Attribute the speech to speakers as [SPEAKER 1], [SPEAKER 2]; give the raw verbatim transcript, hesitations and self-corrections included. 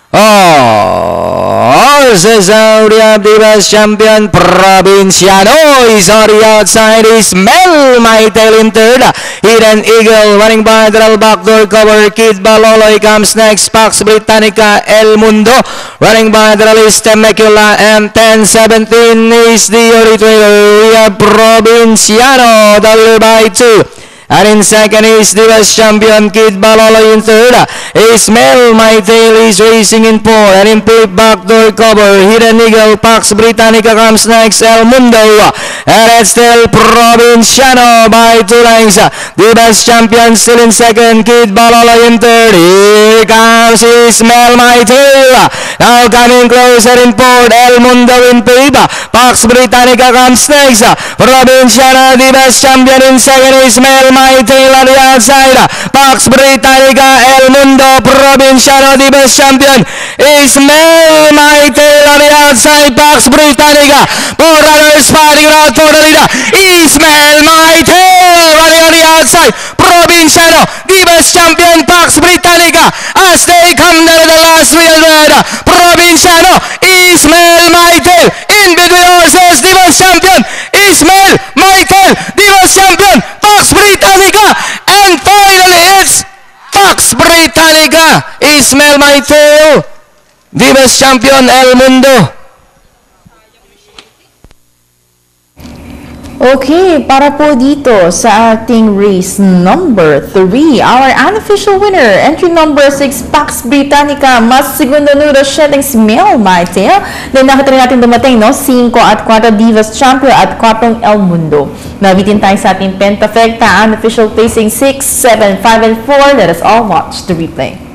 [SPEAKER 1] Oh, Saudia Divas champion Provinciano is on the outside. Ismael Maitel in third. Hidden Eagle running by the backdoor cover. Kid Baloloy comes next. Pax Britannica El Mundo running by the list. Temecula and ten seventeen is the Eritrea Provinciano. Double by two. And in second is Divas champion Kid Balolo in third. Ismael Maitel is racing in four. And in fifth, backdoor cover. Hidden Eagle, Pax Britannica comes next. El Mundo. And it's still Provinciano by two lengths. Divas champion still in second. Kid Balolo in third. Here comes Ismael Maitel. Now coming closer in fourth. El Mundo in fifth. Pax Britannica comes next. Provinciano, Divas champion in second. Ismael Maitel on the outside. Pax Britannica, El Mundo, Provinciano, Divas champion. Ismael Maitel on the outside. Pax Britannica. Four runners fighting around for the leader. Ismael Maitel running on the outside. Provinciano, Divas champion, Pax Britannica. As they come down to the last wheel red. Provinciano, Ismael Maitel. In between horses, Divas champion. Ismael Maitel, Divas champion. Pax Britannica, and finally it's Pax Britannica, Ismael Maitel, Divas champion El Mundo.
[SPEAKER 2] Okay, para po dito sa ating race number three, our unofficial winner, entry number six, Pax Britannica, mas segundo número siyete, Ismael Maitel. Then nakita rin natin dumating, no? five at four Divas champion at four El Mundo. Nabitin tayo sa ating pentafecta, unofficial placing six, seven, five, and four. Let us all watch the replay.